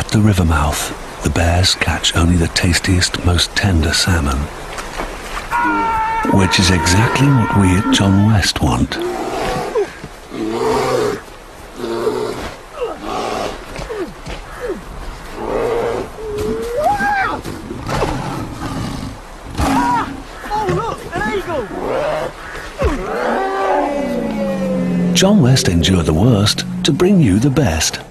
the river mouth, the bears catch only the tastiest, most tender salmon. Which is exactly what we at John West want. John West endured the worst to bring you the best.